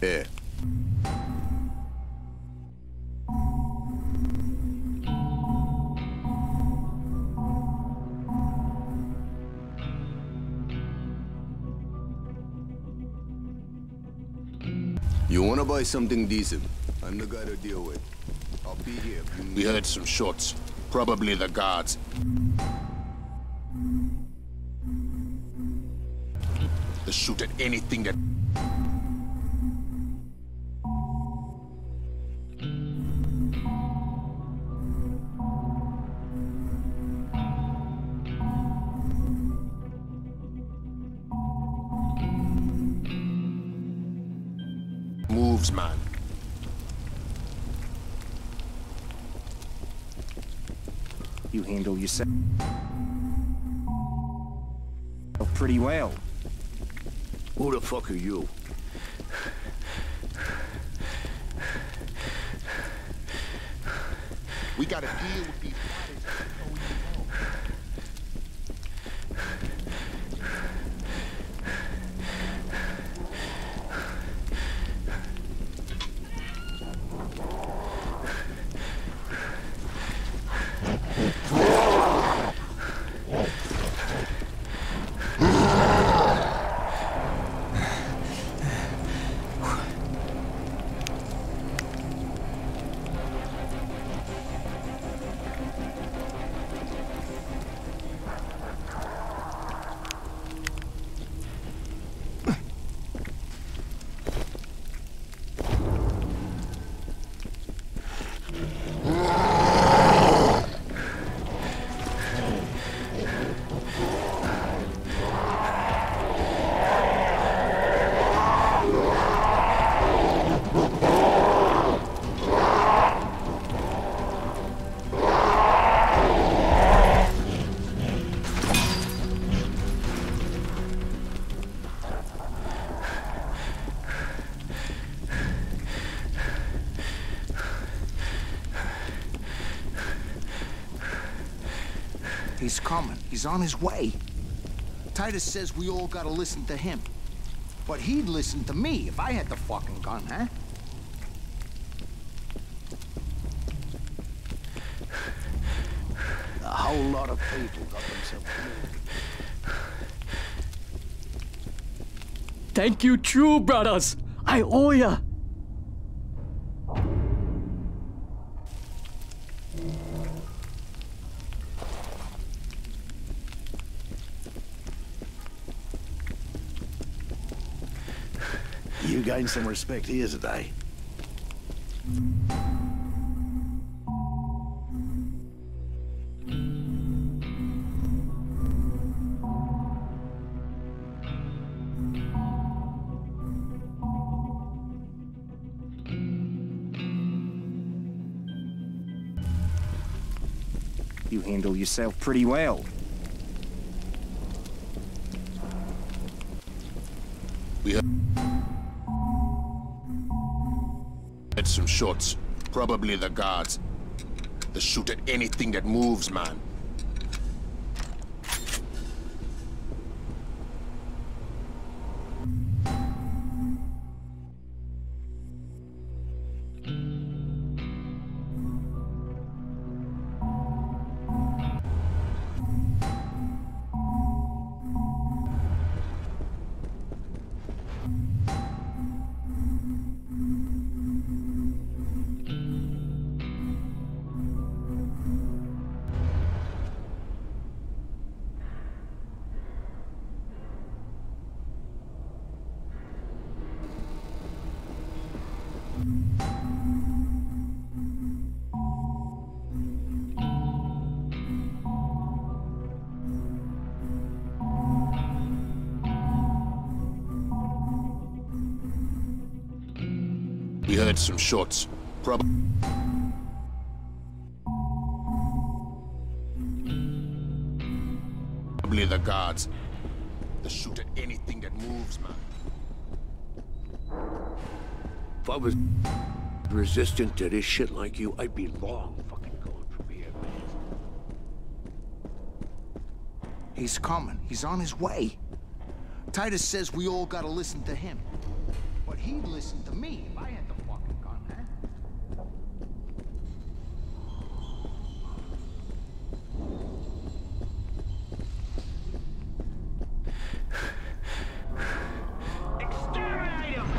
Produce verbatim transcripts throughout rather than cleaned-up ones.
Here. You wanna buy something decent? I'm the guy to deal with. I'll be here. We heard some shots. Probably the guards. They shoot at anything that... moves, man. You handle yourself pretty well. Who the fuck are you? We gotta deal with these guys. He's coming. He's on his way. Titus says we all gotta listen to him. But he'd listen to me if I had the fucking gun, huh? A whole lot of people got themselves killed. Thank you, true brothers. I owe ya. You gained some respect here today. You handle yourself pretty well. We heard some shots. Probably the guards. They shoot at anything that moves, man. We heard some shots. Prob- Probably the guards. They shoot at anything that moves, man. If I was resistant to this shit like you, I'd be long fucking going from here, man. He's coming. He's on his way. Titus says we all gotta listen to him. But he'd listen to me if I had the fucking gun, huh? Exterminate him!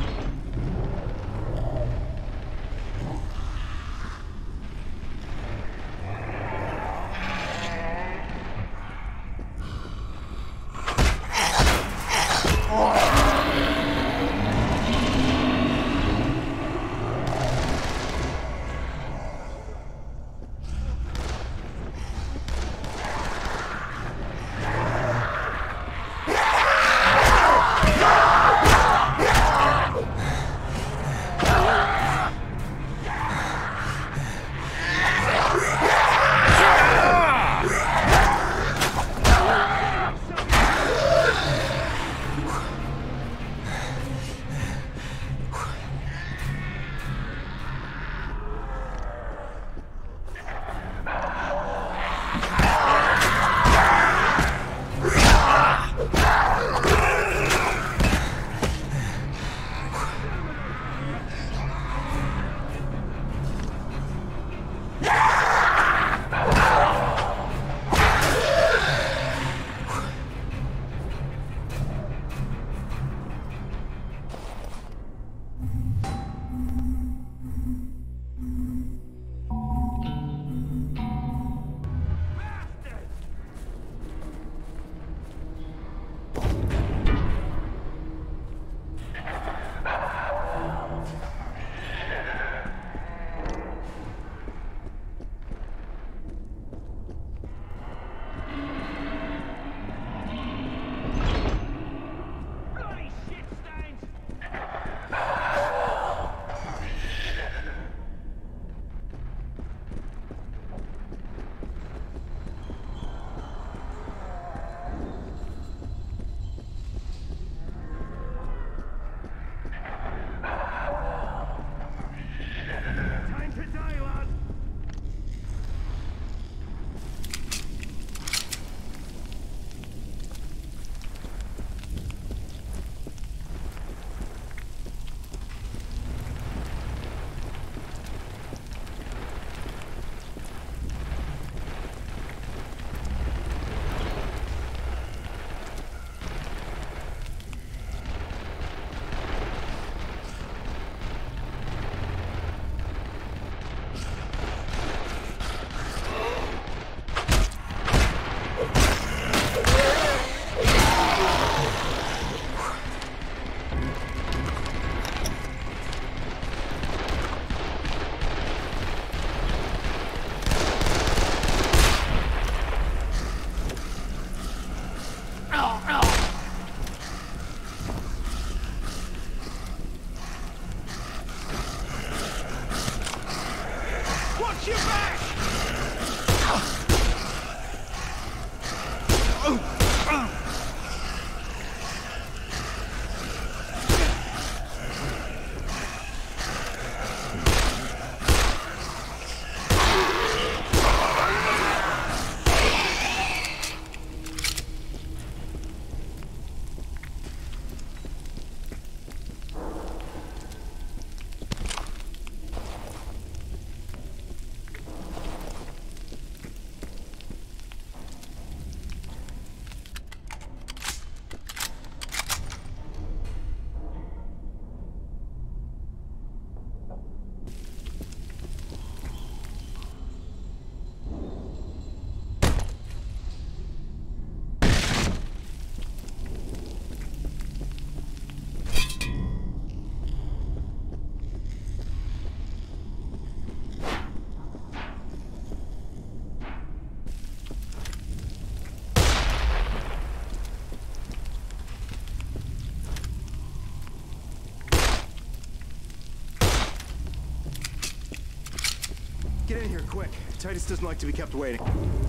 Get in here, quick. Titus doesn't like to be kept waiting.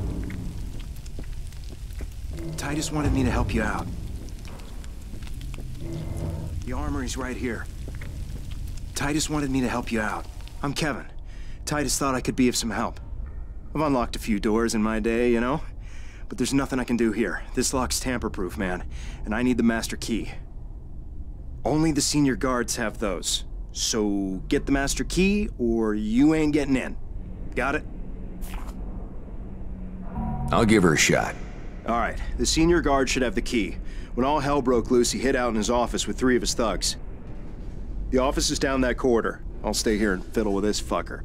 Titus wanted me to help you out. The armory's right here. Titus wanted me to help you out. I'm Kevin. Titus thought I could be of some help. I've unlocked a few doors in my day, you know? But there's nothing I can do here. This lock's tamper-proof, man. And I need the master key. Only the senior guards have those. So get the master key, or you ain't getting in. Got it? I'll give her a shot. All right, the senior guard should have the key. When all hell broke loose, he hid out in his office with three of his thugs. The office is down that corridor. I'll stay here and fiddle with this fucker.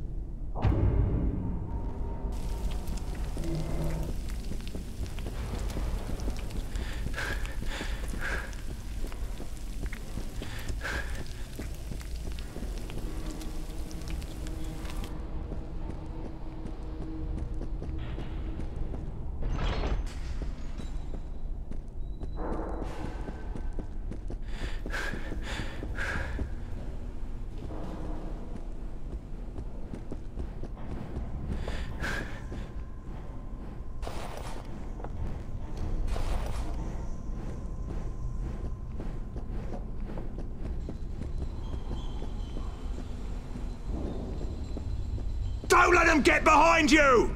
Don't let them get behind you!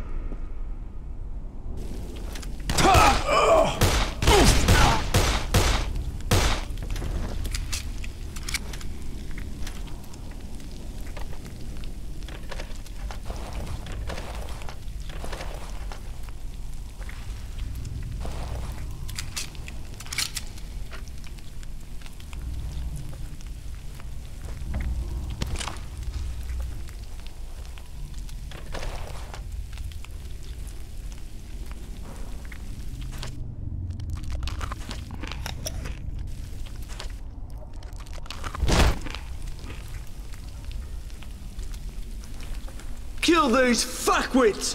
Kill these fuckwits!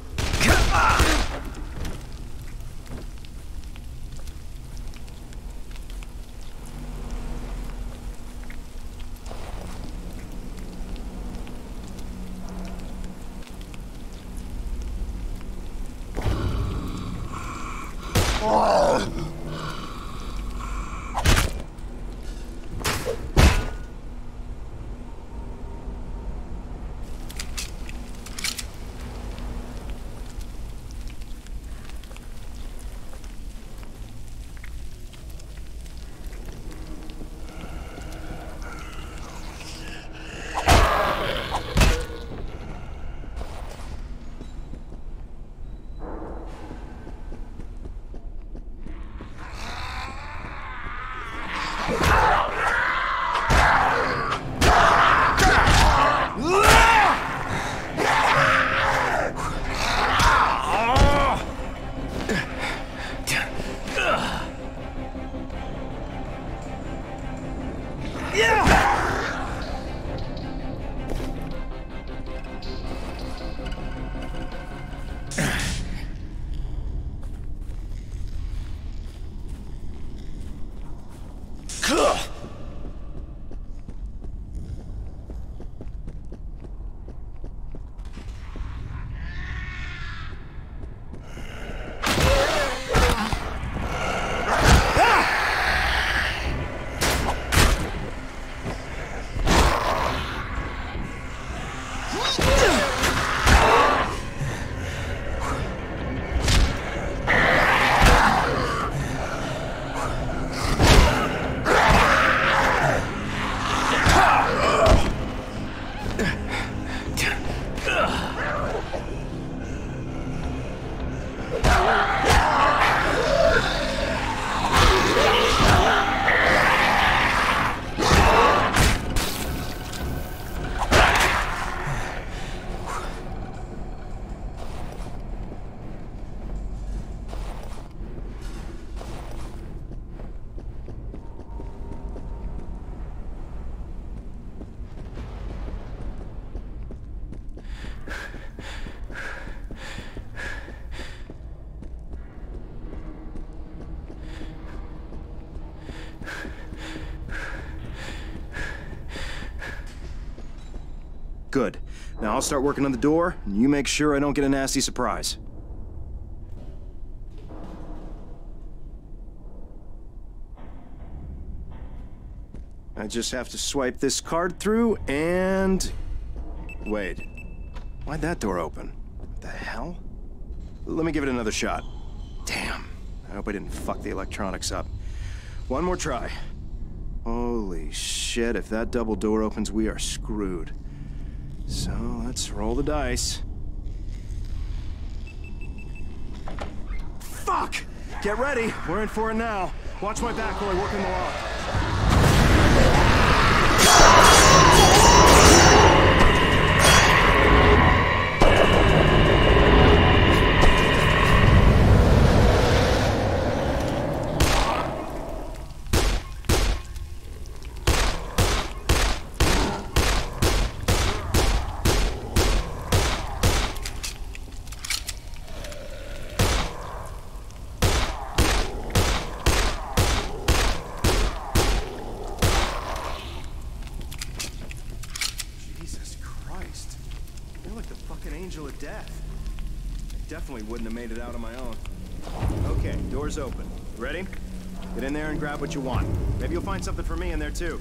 Good. Now I'll start working on the door, and you make sure I don't get a nasty surprise. I just have to swipe this card through, and... Wait. Why'd that door open? What the hell? Let me give it another shot. Damn. I hope I didn't fuck the electronics up. One more try. Holy shit, if that double door opens, we are screwed. So, let's roll the dice. Fuck! Get ready, we're in for it now. Watch my back while I work in the lock. Angel of death. I definitely wouldn't have made it out on my own. Okay, door's open. Ready? Get in there and grab what you want. Maybe you'll find something for me in there too.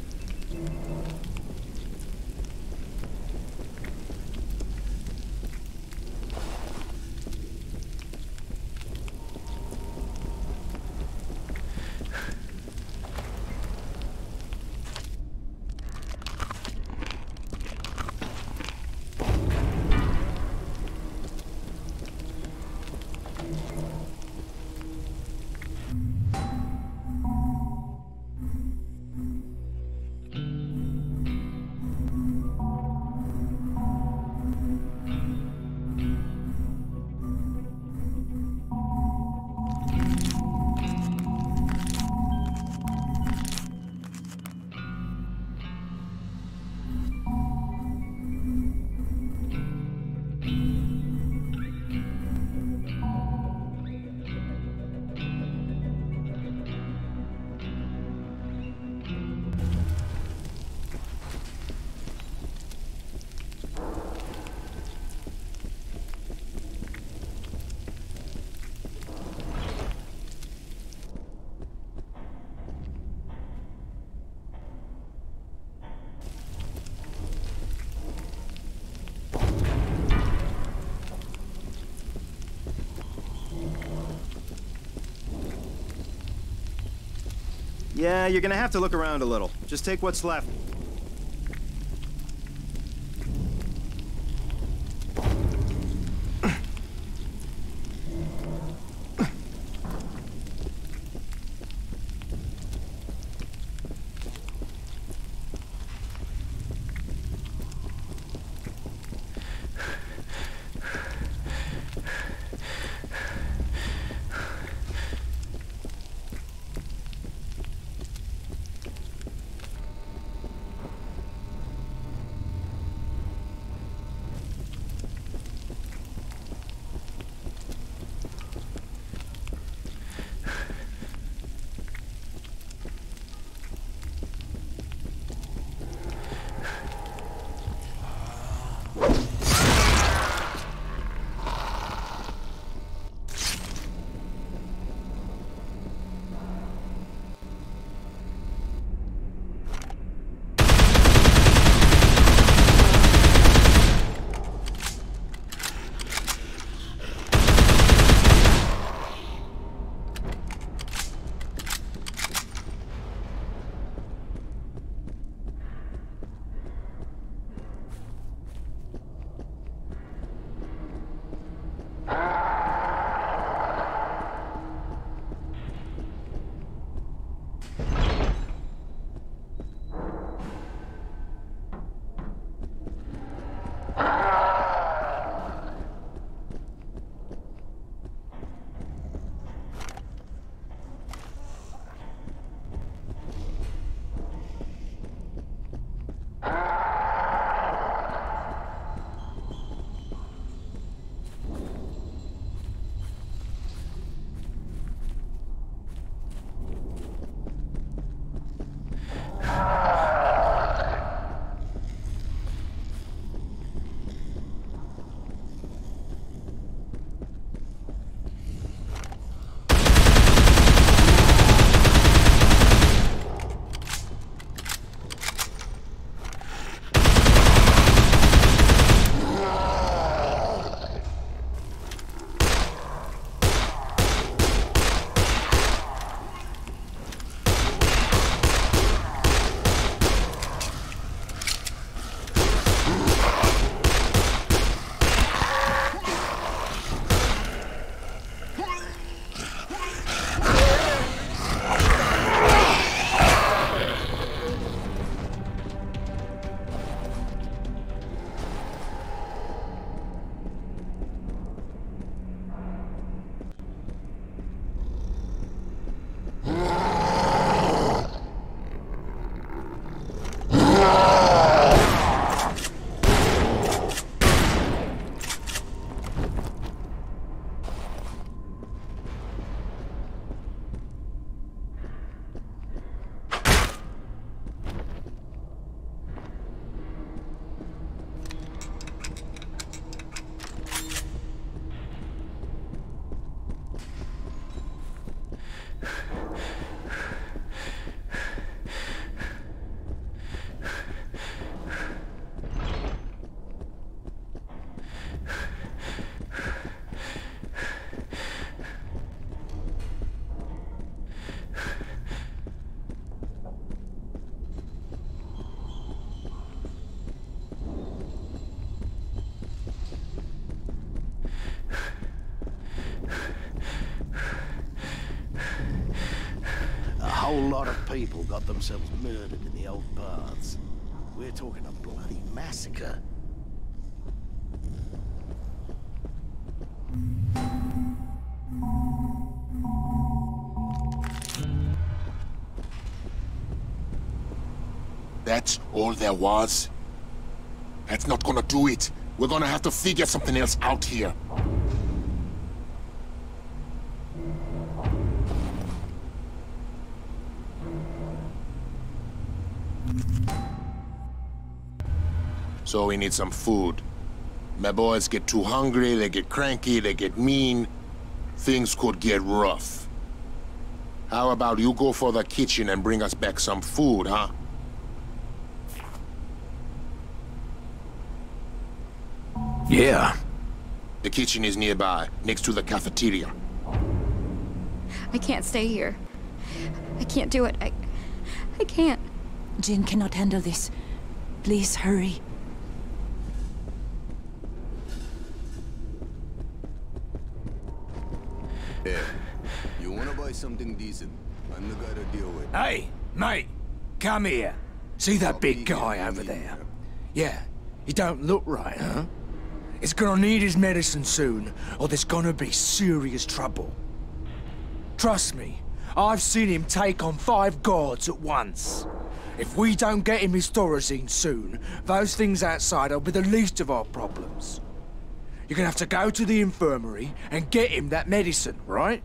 Yeah, you're gonna have to look around a little. Just take what's left. whole lot of people got themselves murdered in the old baths. We're talking a bloody massacre. That's all there was? That's not gonna do it. We're gonna have to figure something else out here. So we need some food. My boys get too hungry, they get cranky, they get mean. Things could get rough. How about you go for the kitchen and bring us back some food, huh? Yeah. The kitchen is nearby, next to the cafeteria. I can't stay here. I can't do it. I... I can't. Jin cannot handle this. Please, hurry. Yeah. You wanna buy something decent? I'm the guy to deal with. Hey, mate, come here. See that big guy over there? Yeah, he don't look right, huh? He's gonna need his medicine soon, or there's gonna be serious trouble. Trust me, I've seen him take on five guards at once. If we don't get him his Thorazine soon, those things outside will be the least of our problems. You're gonna have to go to the infirmary and get him that medicine, right?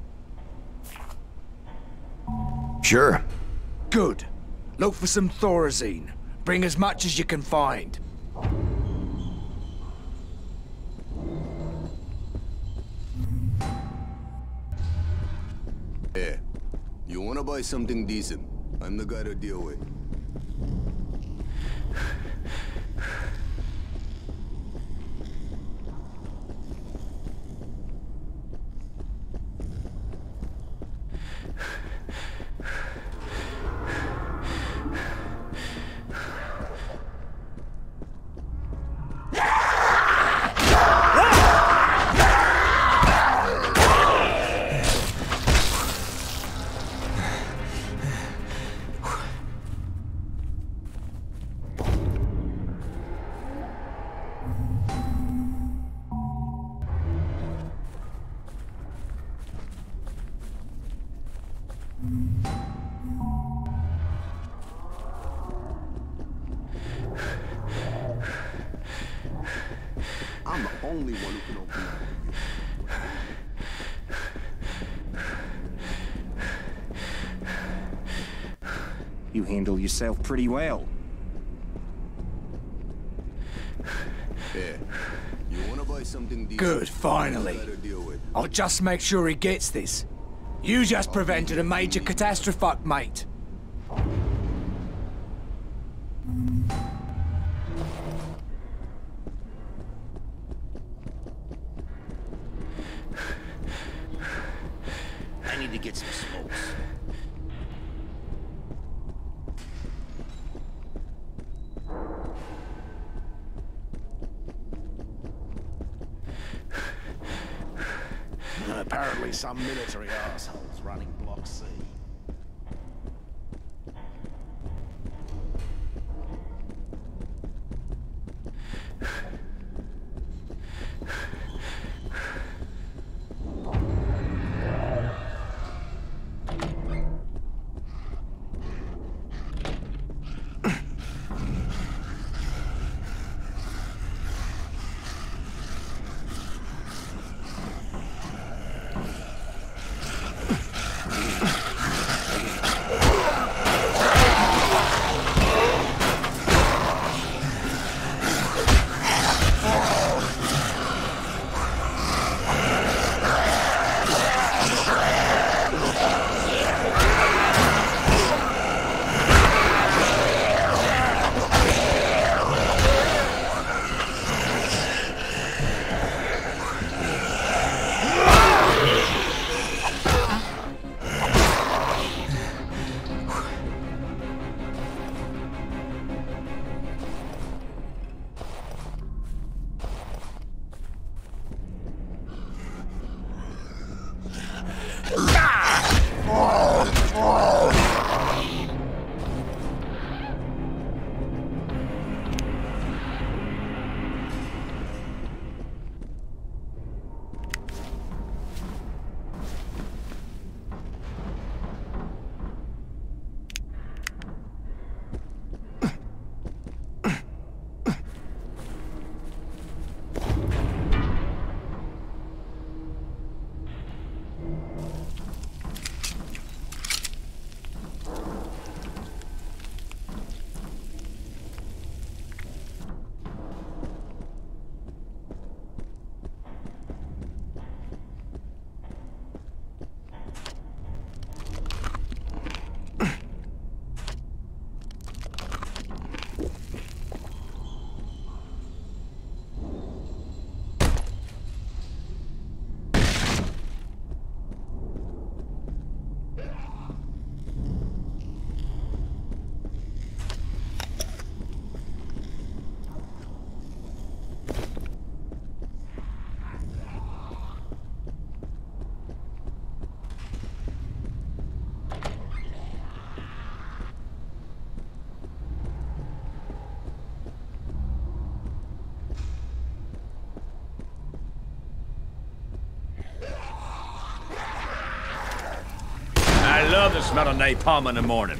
Sure. Good. Look for some Thorazine. Bring as much as you can find. Yeah. You wanna buy something decent? I'm the guy to deal with. I'm the only one who can open up for you. You handle yourself pretty well. Yeah. You wanna buy something decent? Good, finally. I'll just make sure he gets this. You just prevented a major catastrophe, mate. I need to get some smokes. Apparently some military assholes running Block C. the smell of napalm in the morning.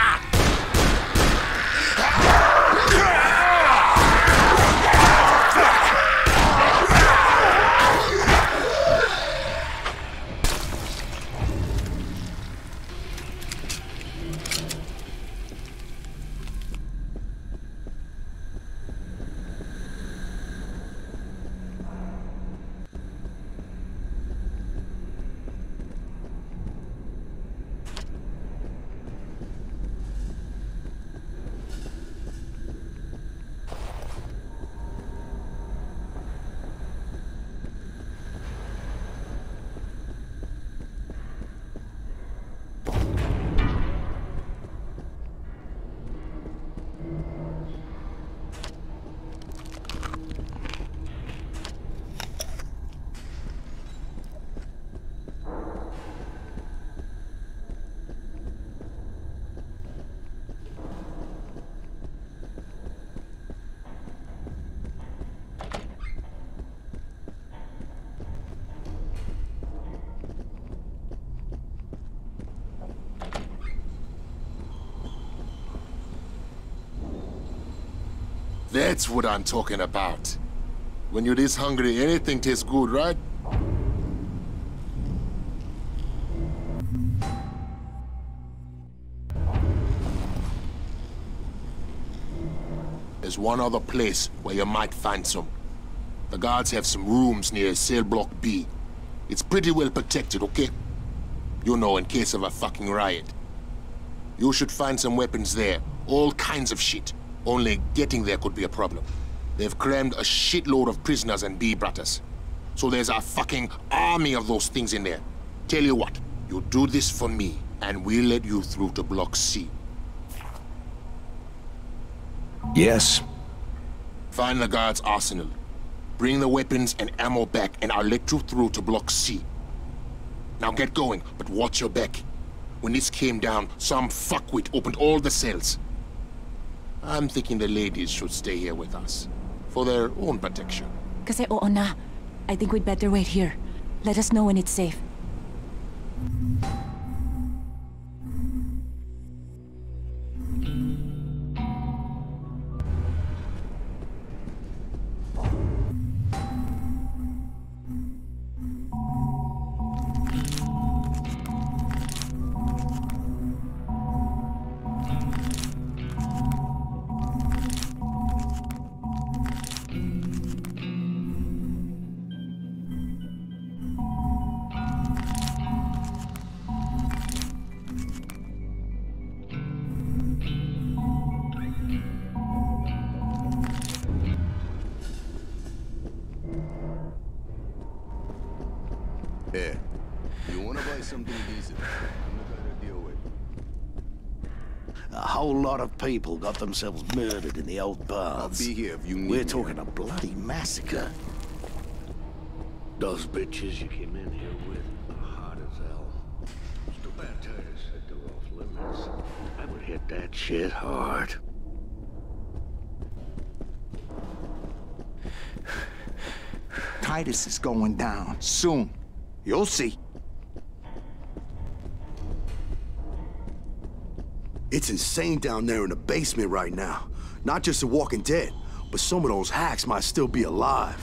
That's what I'm talking about. When you're this hungry, anything tastes good, right? There's one other place where you might find some. The guards have some rooms near cell block B. It's pretty well protected, okay? You know, in case of a fucking riot. You should find some weapons there. All kinds of shit. Only getting there could be a problem. They've crammed a shitload of prisoners and B-bratters. So there's a fucking army of those things in there. Tell you what, you do this for me, and we'll let you through to Block C. Yes. Find the guard's arsenal. Bring the weapons and ammo back, and I'll let you through to Block C. Now get going, but watch your back. When this came down, some fuckwit opened all the cells. I'm thinking the ladies should stay here with us, for their own protection. Kasi oo na. I think we'd better wait here. Let us know when it's safe. Yeah. You wanna buy something decent? I'm the guy to deal with. A whole lot of people got themselves murdered in the old I'll baths. be here if you need We're me. talking a bloody massacre. Those bitches you came in here with are hard as hell. It's too bad Titus said they're off limits. I would hit that shit hard. Titus is going down soon. You'll see. It's insane down there in the basement right now. Not just The Walking Dead, but some of those hacks might still be alive.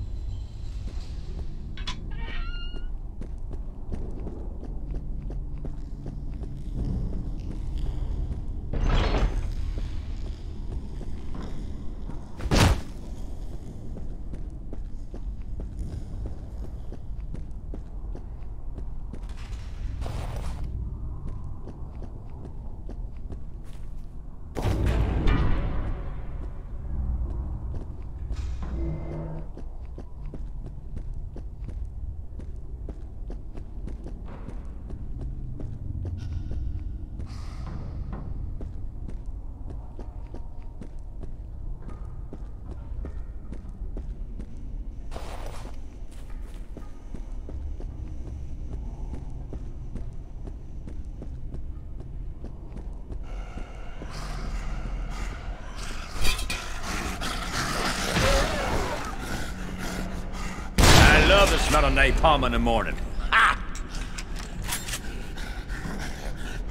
I love the smell of napalm in the morning. Ah!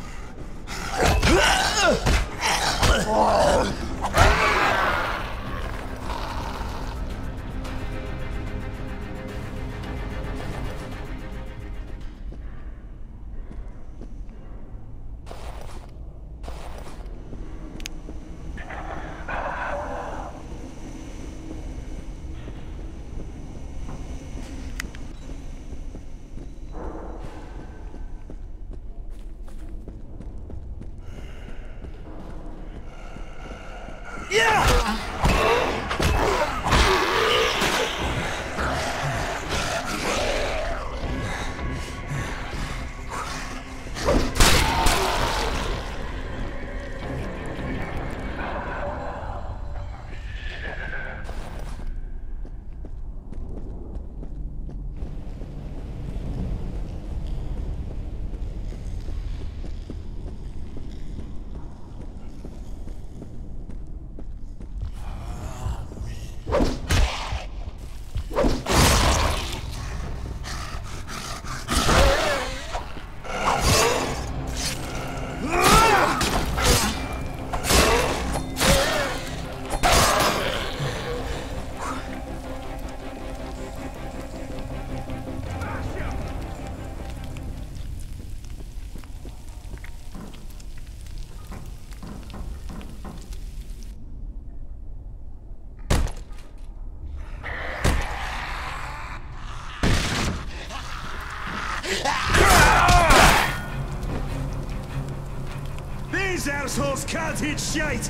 These assholes can't hit shite!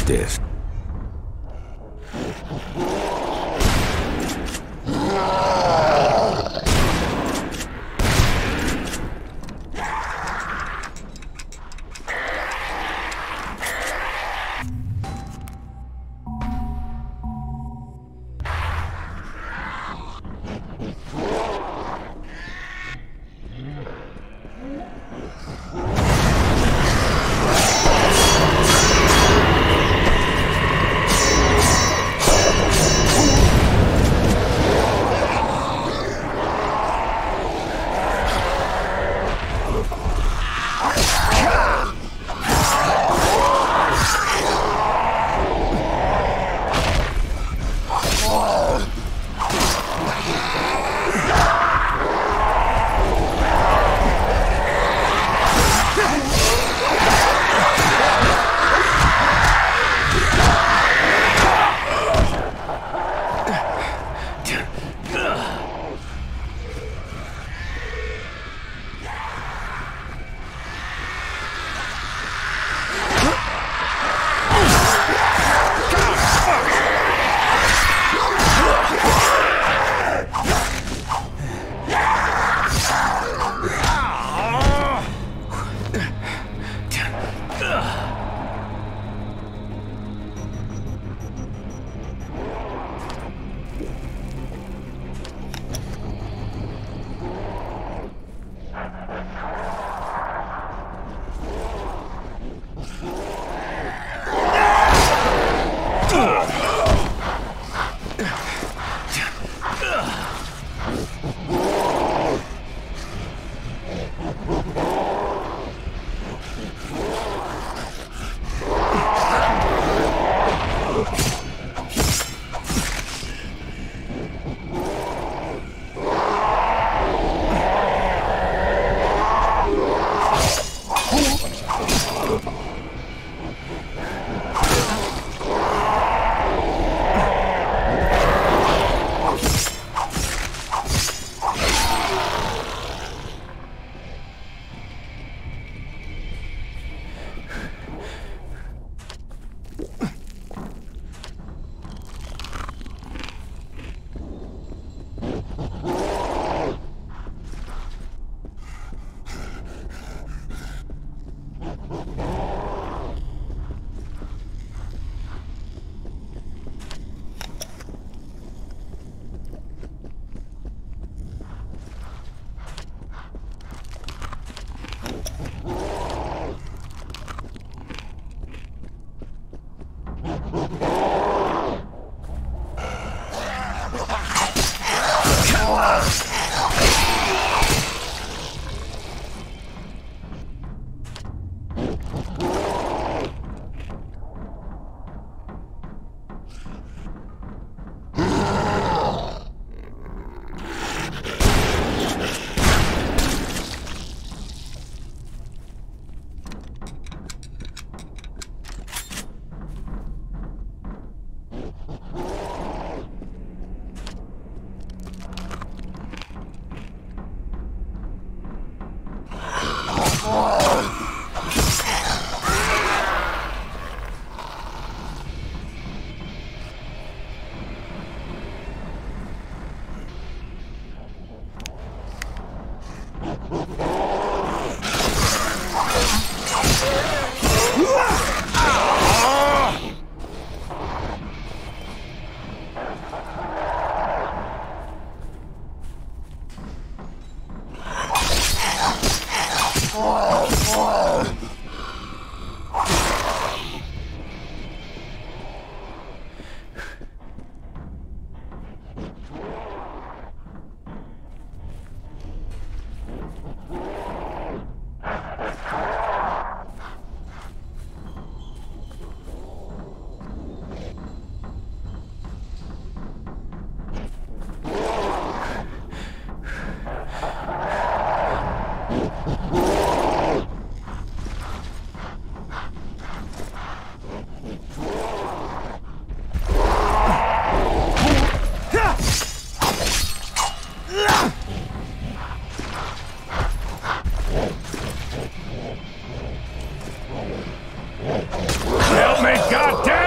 at this. Help me, goddammit!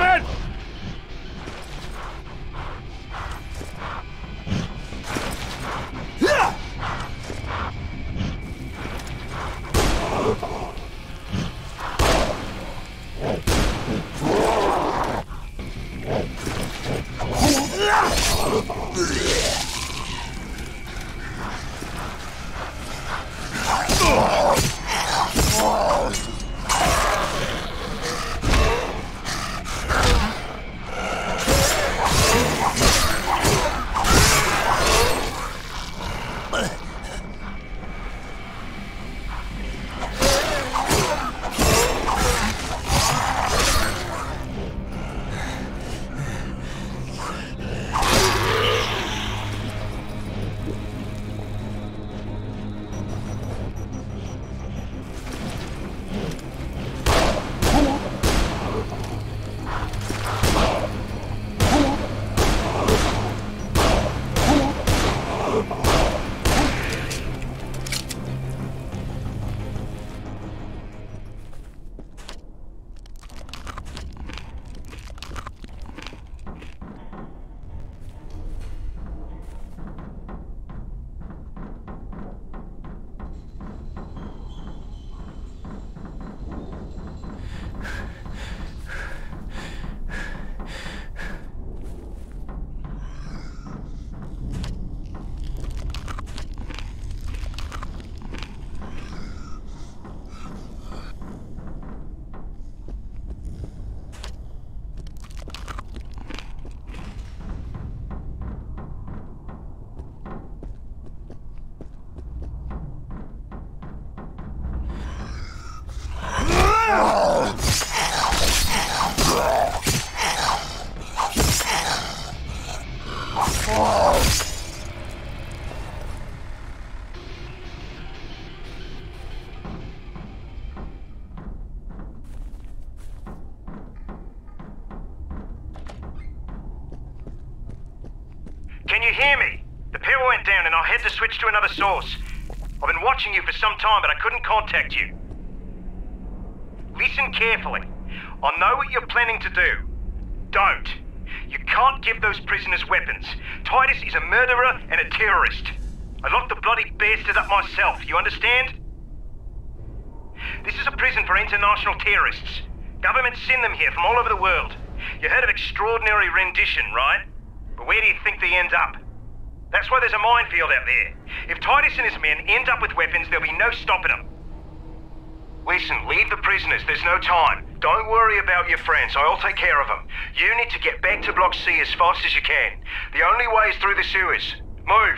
you hear me? The power went down and I had to switch to another source. I've been watching you for some time, but I couldn't contact you. Listen carefully. I know what you're planning to do. Don't. You can't give those prisoners weapons. Titus is a murderer and a terrorist. I locked the bloody bastard up myself, you understand? This is a prison for international terrorists. Governments send them here from all over the world. You heard of extraordinary rendition, right? But where do you think they end up? That's why there's a minefield out there. If Titus and his men end up with weapons, there'll be no stopping them. Listen, leave the prisoners. There's no time. Don't worry about your friends. I'll take care of them. You need to get back to Block C as fast as you can. The only way is through the sewers. Move!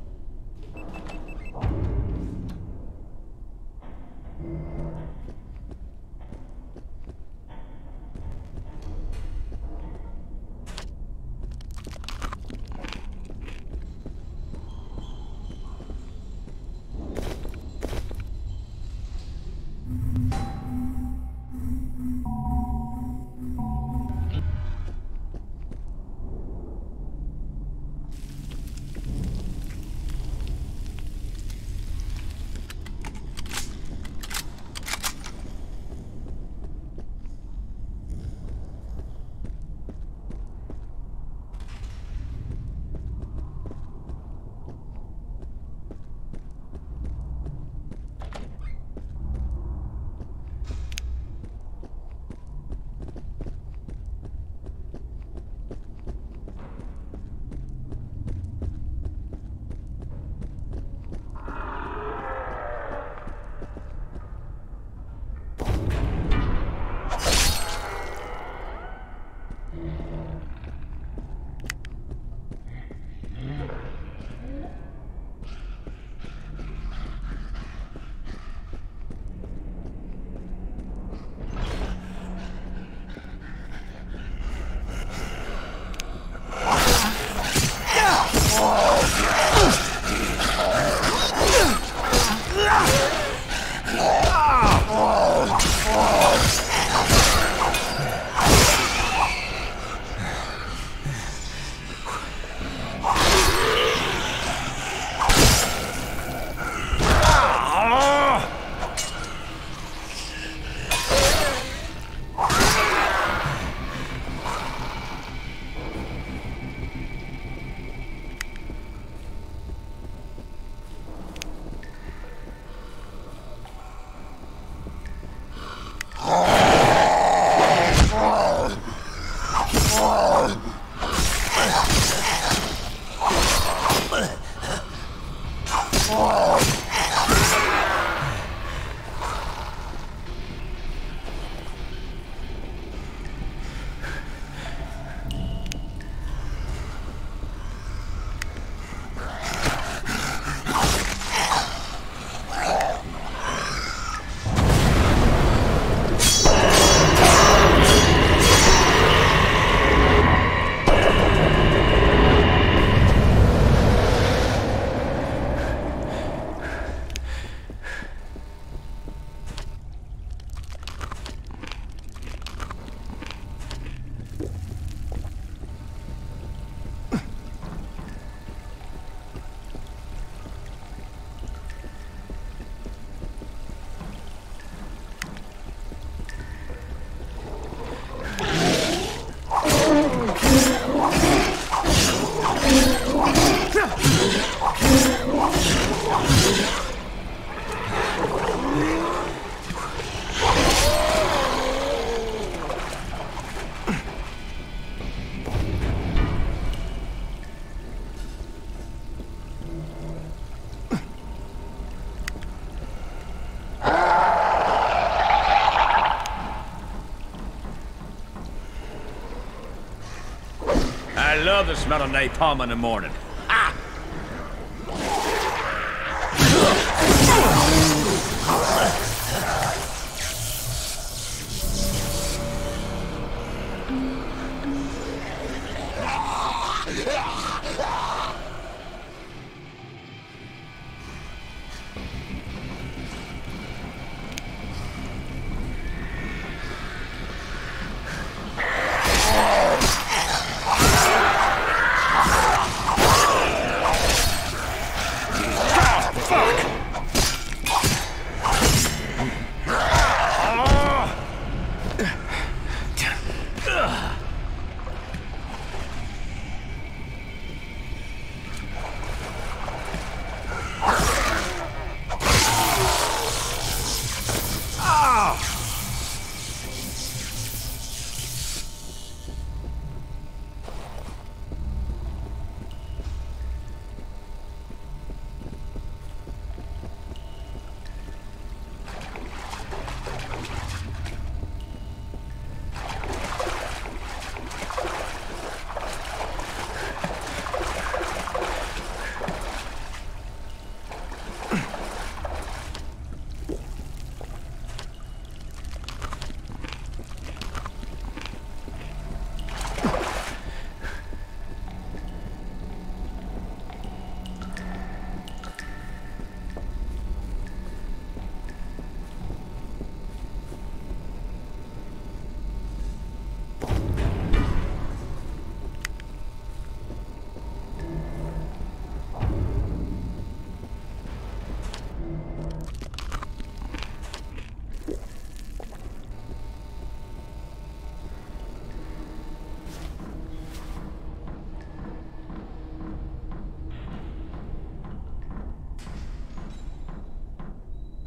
I love the smell of napalm in the morning. Ah!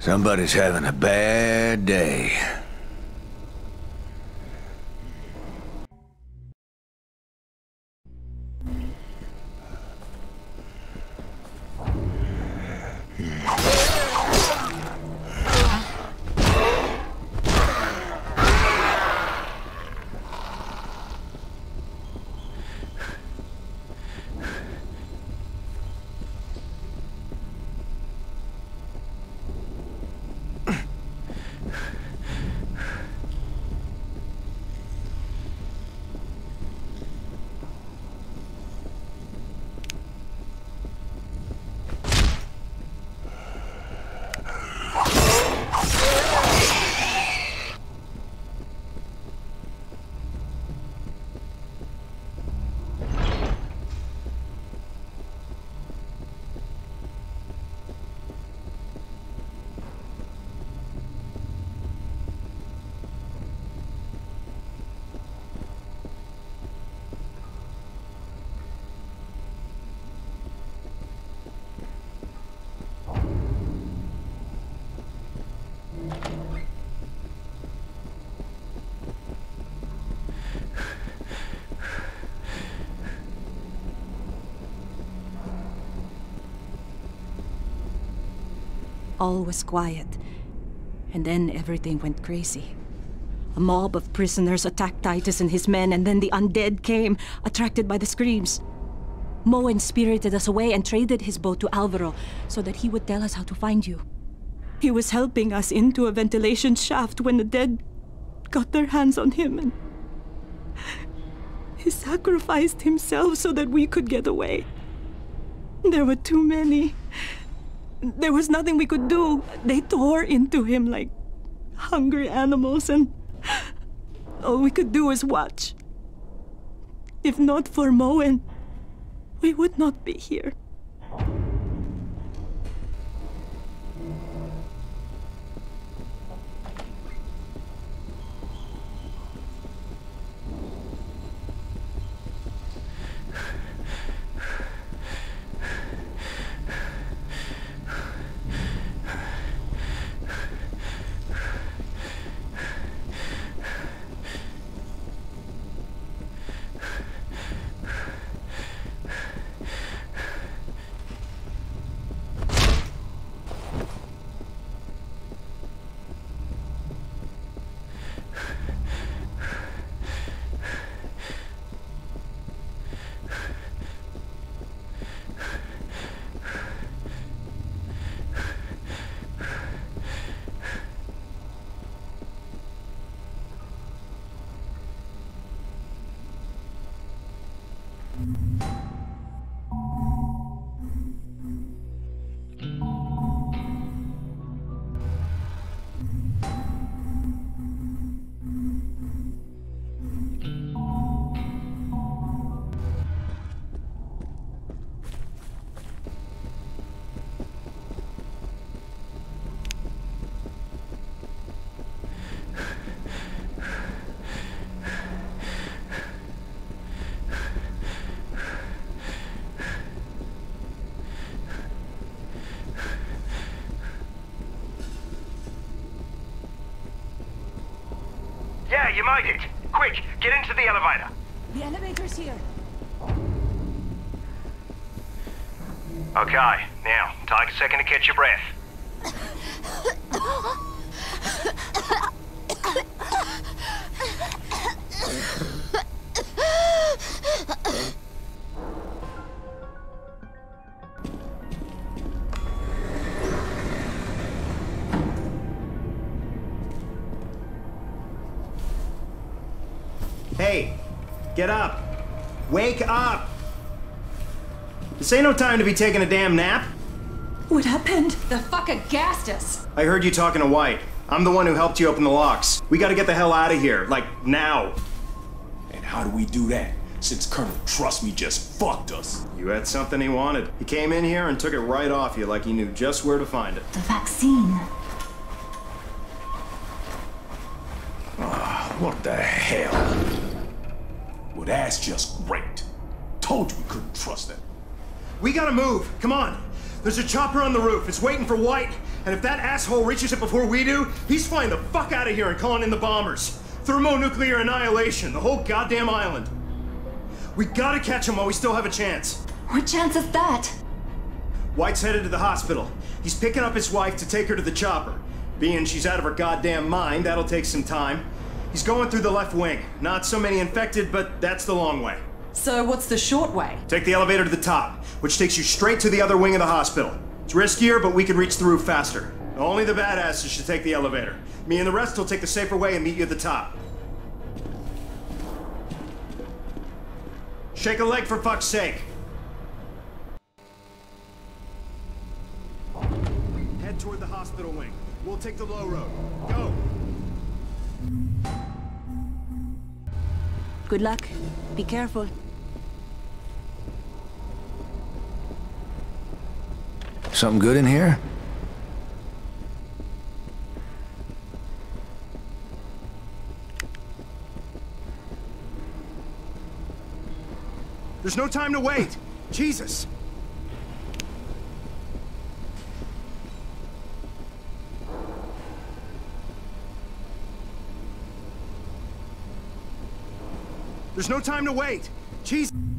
Somebody's having a bad day. All was quiet, and then everything went crazy. A mob of prisoners attacked Titus and his men, and then the undead came, attracted by the screams. Moen spirited us away and traded his boat to Alvaro so that he would tell us how to find you. He was helping us into a ventilation shaft when the dead got their hands on him, and he sacrificed himself so that we could get away. There were too many. There was nothing we could do. They tore into him like hungry animals, and all we could do was watch. If not for Moen, we would not be here. Yeah, you made it. Quick, get into the elevator. The elevator's here. Okay, now, take a second to catch your breath. Hey, get up. Wake up. This ain't no time to be taking a damn nap. What happened? The fucker gassed us. I heard you talking to White. I'm the one who helped you open the locks. We gotta get the hell out of here, like now. And how do we do that, since Colonel Trust Me just fucked us? You had something he wanted. He came in here and took it right off you like he knew just where to find it. The vaccine. Ah, what the hell? Well, that's just great. Told you we couldn't trust them. We gotta move. Come on. There's a chopper on the roof. It's waiting for White. And if that asshole reaches it before we do, he's flying the fuck out of here and calling in the bombers. Thermonuclear annihilation, the whole goddamn island. We gotta catch him while we still have a chance. What chance is that? White's headed to the hospital. He's picking up his wife to take her to the chopper. Being she's out of her goddamn mind, that'll take some time. He's going through the left wing. Not so many infected, but that's the long way. So what's the short way? Take the elevator to the top, which takes you straight to the other wing of the hospital. It's riskier, but we can reach the roof faster. Only the badasses should take the elevator. Me and the rest will take the safer way and meet you at the top. Shake a leg for fuck's sake. Head toward the hospital wing. We'll take the low road. Go! Good luck. Be careful. Something good in here? There's no time to wait! Jesus! There's no time to wait! Jesus!